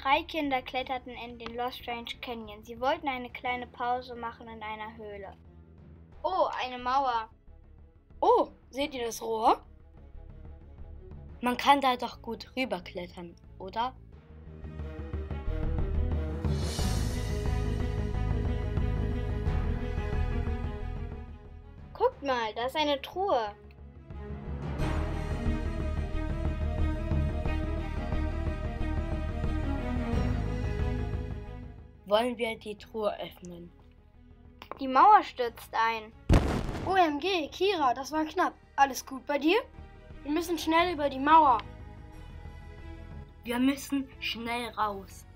3 Kinder kletterten in den Lost Range Canyon. Sie wollten eine kleine Pause machen in einer Höhle. Oh, eine Mauer. Oh, seht ihr das Rohr? Man kann da doch gut rüberklettern, oder? Guckt mal, da ist eine Truhe. Wollen wir die Truhe öffnen? Die Mauer stürzt ein. OMG, Kira, das war knapp. Alles gut bei dir? Wir müssen schnell über die Mauer. Wir müssen schnell raus.